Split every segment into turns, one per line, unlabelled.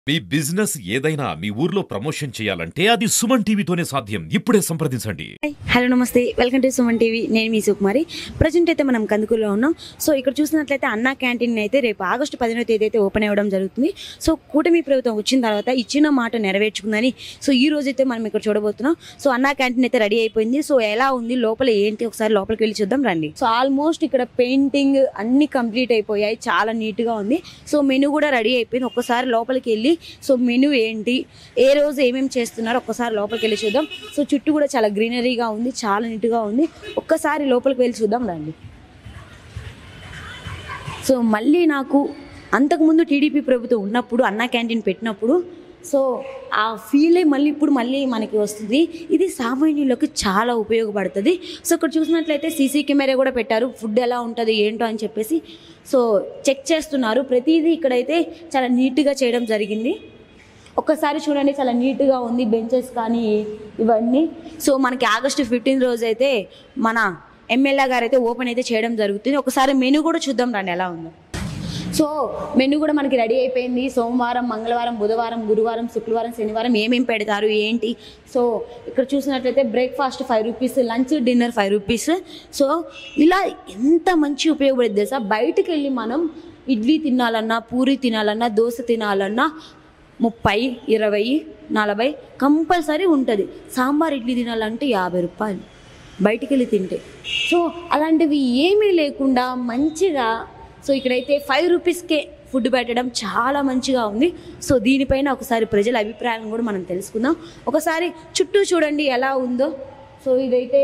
మీ business ఏదైనా మీ ఊర్లో promotion చేయాలంటే అది సుమన్ టీవీతోనే సాధ్యం. ఇప్పుడే సంప్రదించండి.
హలో నమస్తే, వెల్కమ్ టు సుమన్ టీవీ. నేను మీ సుకుమారి. ప్రజెంట్ అయితే మనం కందుకూరులో ఉన్నాం. సో ఇక్కడ చూసినట్లయితే అన్నా క్యాంటీన్ అయితే రేపు ఆగస్టు 10వ తేదీ అయితే ఓపెన్ అవ్వడం జరుగుతుంది. సో కూటమి ప్రభుత్వం వచ్చిన తర్వాత ఇచ్చిన మాట నెరవేర్చుకుందని సో ఈ రోజు అయితే మనం ఇక్కడ చూడబోతున్నాం. సో అన్నా క్యాంటీన్ అయితే రెడీ అయిపోయింది. సో ఎలా ఉంది, లోపల ఏంటి, ఒకసారి లోపలికి వెళ్ళి చూద్దాం రండి. సో ఆల్మోస్ట్ ఇక్కడ పెయింటింగ్ అన్ని కంప్లీట్ అయిపోయాయి, చాలా నీట్గా ఉంది. సో మెనూ కూడా రెడీ అయిపోయింది. ఒక్కసారి లోపలికి వెళ్ళి సో మెనూ ఏంటి, ఏ రోజు ఏమేమి చేస్తున్నారో ఒక్కసారి లోపలికి వెళ్ళి చూద్దాం. సో చుట్టూ కూడా చాలా గ్రీనరీగా ఉంది, చాలా నీట్గా ఉంది. ఒక్కసారి లోపలికి వెళ్ళి చూద్దాం రండి. సో మళ్ళీ నాకు అంతకుముందు టీడీపీ ప్రభుత్వం ఉన్నప్పుడు అన్నా క్యాంటీన్ పెట్టినప్పుడు సో ఆ ఫీలే మళ్ళీ మనకి వస్తుంది. ఇది సామాన్యులకు చాలా ఉపయోగపడుతుంది. సో ఇక్కడ చూసినట్లయితే సీసీ కెమెరా కూడా పెట్టారు, ఫుడ్ ఎలా ఉంటుంది ఏంటో అని చెప్పేసి సో చెక్ చేస్తున్నారు. ప్రతిదీ ఇక్కడైతే చాలా నీట్గా చేయడం జరిగింది. ఒక్కసారి చూడండి, చాలా నీట్గా ఉంది, బెంచెస్ కానీ ఇవన్నీ. సో మనకి ఆగస్టు 15 రోజు అయితే మన ఎమ్మెల్యే గారు అయితే ఓపెన్ అయితే చేయడం జరుగుతుంది. ఒకసారి మెనూ కూడా చూద్దాం రండి ఎలా ఉందో. సో మెనూ కూడా మనకి రెడీ అయిపోయింది. సోమవారం, మంగళవారం, బుధవారం, గురువారం, శుక్రవారం, శనివారం ఏమేమి పెడతారు ఏంటి. సో ఇక్కడ చూసినట్లయితే breakfast 5 rupees, lunch dinner 5 rupees. So ఇలా ఎంత మంచి ఉపయోగపడుతుంది తెలుసా. బయటకు వెళ్ళి మనం ఇడ్లీ తినాలన్నా, పూరి తినాలన్నా, దోశ తినాలన్నా 30, 20, 40 కంపల్సరీ ఉంటుంది. సాంబార్ ఇడ్లీ తినాలంటే 50 రూపాయలు బయటికి వెళ్ళి తింటే. సో అలాంటివి ఏమీ లేకుండా మంచిగా సో ఇక్కడైతే 5 రూపీస్కే ఫుడ్ పెట్టడం చాలా మంచిగా ఉంది. సో దీనిపైన ఒకసారి ప్రజల అభిప్రాయాలను కూడా మనం తెలుసుకుందాం. ఒకసారి చుట్టూ చూడండి ఎలా ఉందో. సో ఇదైతే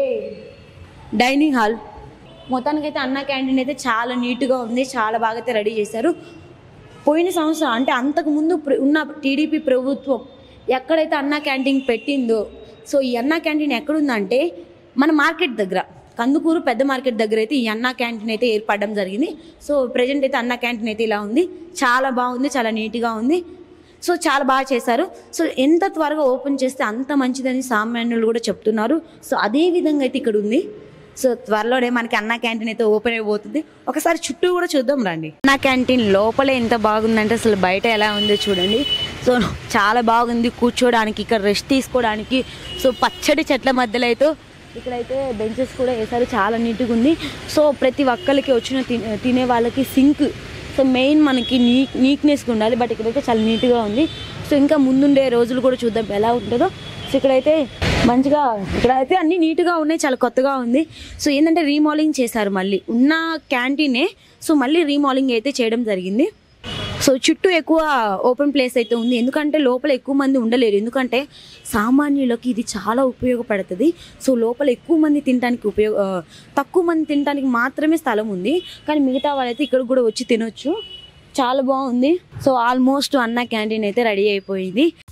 డైనింగ్ హాల్. మొత్తానికైతే అన్నా క్యాంటీన్ అయితే చాలా నీట్గా ఉంది, చాలా బాగా అయితే రెడీ చేశారు. పోయిన సంవత్సరం అంటే అంతకుముందు ఉన్న టీడీపీ ప్రభుత్వం ఎక్కడైతే అన్నా క్యాంటీన్ పెట్టిందో సో ఈ అన్నా క్యాంటీన్ ఎక్కడుందంటే మన మార్కెట్ దగ్గర, కందుకూరు పెద్ద మార్కెట్ దగ్గర అయితే ఈ అన్నా క్యాంటీన్ అయితే ఏర్పడడం జరిగింది. సో ప్రజెంట్ అయితే అన్నా క్యాంటీన్ అయితే ఇలా ఉంది, చాలా బాగుంది, చాలా నీట్గా ఉంది. సో చాలా బాగా చేశారు. సో ఎంత త్వరగా ఓపెన్ చేస్తే అంత మంచిదని సామాన్యులు కూడా చెప్తున్నారు. సో అదే విధంగా అయితే ఇక్కడ ఉంది. సో త్వరలోనే మనకి అన్నా క్యాంటీన్ అయితే ఓపెన్ అయిపోతుంది. ఒకసారి చుట్టూ కూడా చూద్దాం రండి. అన్నా క్యాంటీన్ లోపలే ఎంత బాగుందంటే అసలు బయట ఎలా ఉందో చూడండి. సో చాలా బాగుంది కూర్చోడానికి, ఇక్కడ రెస్ట్ తీసుకోవడానికి. సో పచ్చడి చెట్ల మధ్యలో అయితే ఇక్కడైతే బెంచెస్ కూడా వేసారు, చాలా నీట్గా ఉంది. సో ప్రతి ఒక్కరికి వచ్చిన తినే వాళ్ళకి సింక్ సో మెయిన్ మనకి నీట్నెస్గా ఉండాలి. బట్ ఇక్కడైతే చాలా నీట్గా ఉంది. సో ఇంకా ముందుండే రోజులు కూడా చూద్దాం ఎలా ఉంటుందో. సో ఇక్కడైతే మంచిగా, ఇక్కడైతే అన్నీ నీట్గా ఉన్నాయి, చాలా కొత్తగా ఉంది. సో ఏంటంటే రీమాలింగ్ చేశారు, మళ్ళీ ఉన్న క్యాంటీనే సో మళ్ళీ రీమాలింగ్ అయితే చేయడం జరిగింది. సో చుట్టూ ఎక్కువ ఓపెన్ ప్లేస్ అయితే ఉంది, ఎందుకంటే లోపల ఎక్కువ మంది ఉండలేరు. ఎందుకంటే సామాన్యులకి ఇది చాలా ఉపయోగపడుతుంది. సో లోపల ఎక్కువ మంది తినడానికి తక్కువ మంది తినడానికి మాత్రమే స్థలం ఉంది, కానీ మిగతా వాళ్ళైతే ఇక్కడ కూడా వచ్చి తినొచ్చు. చాలా బాగుంది. సో ఆల్మోస్ట్ అన్నా క్యాంటీన్ అయితే రెడీ అయిపోయింది.